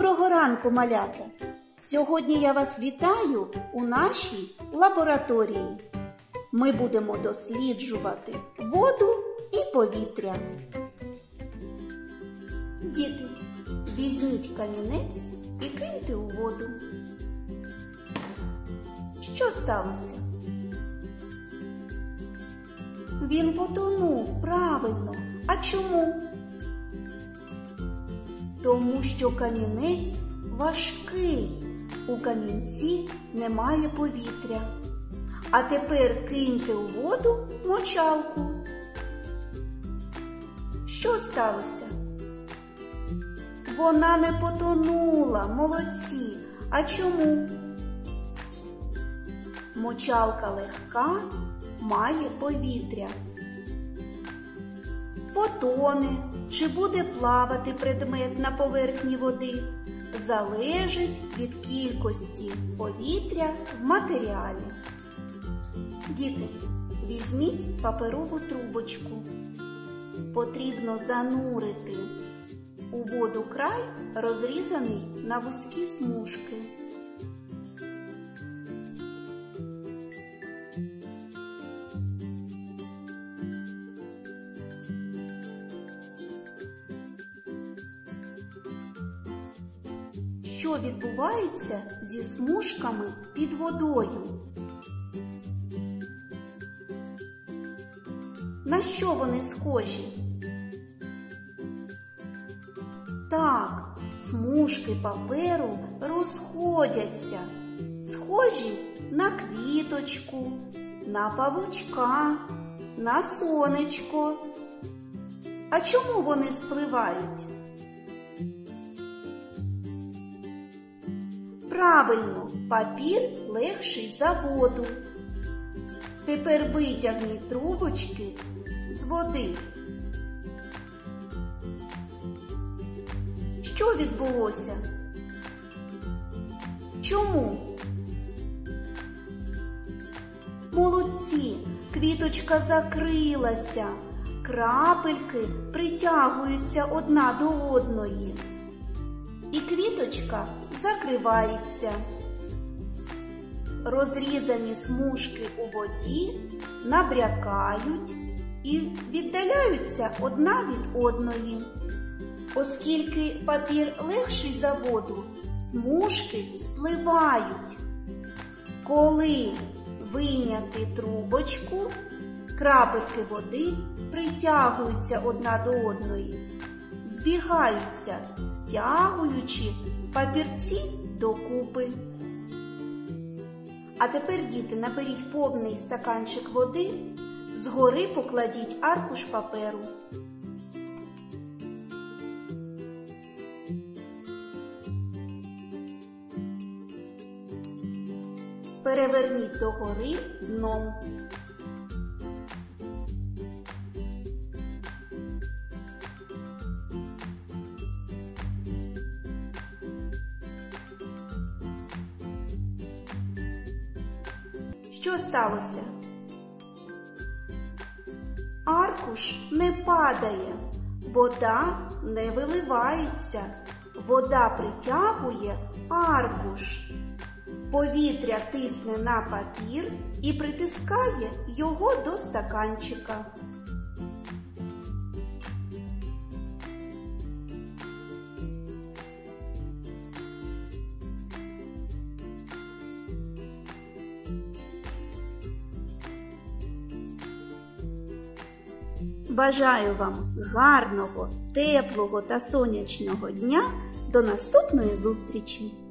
Доброго ранку, малята! Сьогодні я вас вітаю у нашій лабораторії. Ми будемо досліджувати воду і повітря. Діти, візьміть камінець і киньте у воду. Що сталося? Він потонув, правильно. А чому? Тому що камінець важкий, у камінці немає повітря. А тепер киньте у воду мочалку. Що сталося? Вона не потонула, молодці. А чому? Мочалка легка, має повітря. Потоне чи буде плавати предмет на поверхні води, залежить від кількості повітря в матеріалі. Діти, візьміть паперову трубочку. Потрібно занурити у воду край, розрізаний на вузькі смужки. Що відбувається зі смужками під водою? На що вони схожі? Так, смужки паперу розходяться, схожі на квіточку, на павучка, на сонечко. А чому вони спливають? Правильно, папір легший за воду. Тепер витягніть трубочки з води. Що відбулося? Чому? Молодці, квіточка закрилася, крапельки притягуються одна до одної. І квіточка закривається. Розрізані смужки у воді набрякають і віддаляються одна від одної. Оскільки папір легший за воду, смужки спливають. Коли вийняти трубочку, крапельки води притягуються одна до одної, збігаються, стягуючи папірці докупи. А тепер, діти, наберіть повний стаканчик води, згори покладіть аркуш паперу. Переверніть догори дном. Що сталося? Аркуш не падає, вода не виливається, вода притягує аркуш. Повітря тисне на папір і притискає його до стаканчика. Бажаю вам гарного, теплого та сонячного дня. До наступної зустрічі!